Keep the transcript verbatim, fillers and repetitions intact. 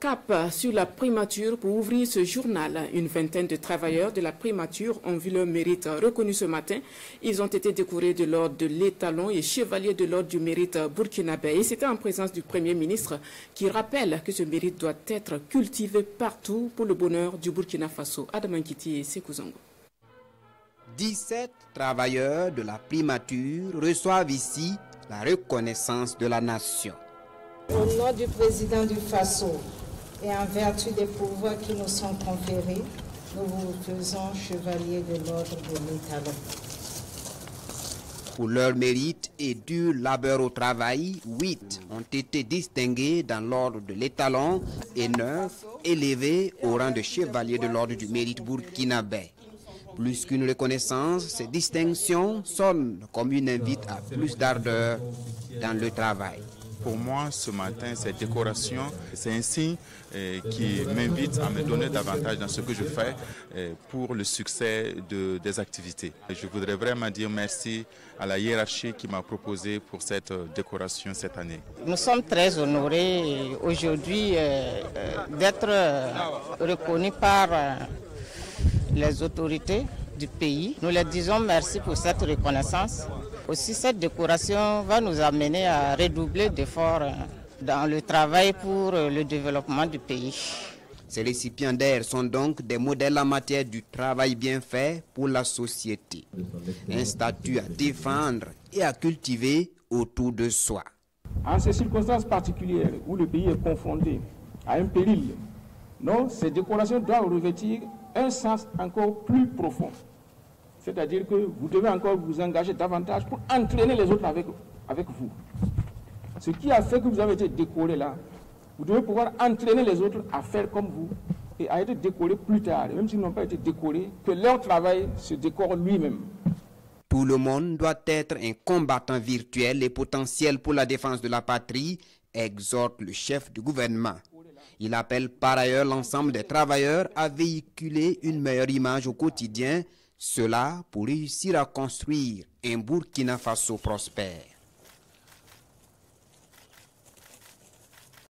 cap sur la primature pour ouvrir ce journal. Une vingtaine de travailleurs de la primature ont vu leur mérite reconnu ce matin. Ils ont été décorés de l'ordre de l'étalon et chevaliers de l'ordre du mérite burkinabé. Et c'était en présence du Premier ministre qui rappelle que ce mérite doit être cultivé partout pour le bonheur du Burkina Faso. Adam Nkiti et Sekou Zango. dix-sept travailleurs de la primature reçoivent ici la reconnaissance de la nation. Au nom du président du Faso et en vertu des pouvoirs qui nous sont conférés, nous vous faisons chevalier de l'ordre de l'étalon. Pour leur mérite et dur labeur au travail, huit ont été distingués dans l'ordre de l'étalon et neuf élevés au rang de chevalier de l'ordre du mérite burkinabé. Plus qu'une reconnaissance, ces distinctions sonnent comme une invite à plus d'ardeur dans le travail. Pour moi, ce matin, cette décoration, c'est un signe eh, qui m'invite à me donner davantage dans ce que je fais eh, pour le succès de, des activités. Et je voudrais vraiment dire merci à la hiérarchie qui m'a proposé pour cette décoration cette année. Nous sommes très honorés aujourd'hui euh, d'être reconnus par euh, les autorités du pays. Nous leur disons merci pour cette reconnaissance. Aussi, cette décoration va nous amener à redoubler d'efforts dans le travail pour le développement du pays. Ces récipiendaires sont donc des modèles en matière du travail bien fait pour la société. Un statut à défendre et à cultiver autour de soi. En ces circonstances particulières où le pays est confronté à un péril, non, ces décorations doivent revêtir un sens encore plus profond. C'est-à-dire que vous devez encore vous engager davantage pour entraîner les autres avec, avec vous. Ce qui a fait que vous avez été décoré là, vous devez pouvoir entraîner les autres à faire comme vous et à être décorés plus tard, même s'ils n'ont pas été décorés, que leur travail se décore lui-même. Tout le monde doit être un combattant virtuel et potentiel pour la défense de la patrie, exhorte le chef du gouvernement. Il appelle par ailleurs l'ensemble des travailleurs à véhiculer une meilleure image au quotidien, cela pour réussir à construire un Burkina Faso prospère.